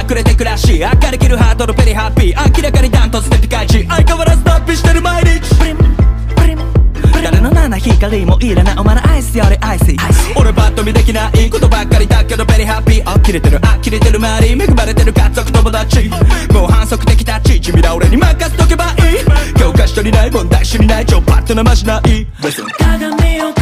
くれて暮らし、明かりきるハードルペリハッピー、明らかにダントツでピカイチ、相変わらず脱皮してる毎日。誰の七光もいらないお前のアイスよりアイス。俺パッと見できないことばっかりだけどベリーハッピー。呆れてる呆れてる周り、恵まれてる家族友達、もう反則的タッチ、君ら俺に任せとけばいい。教科書にない問題集にない超パッとなましない。鏡を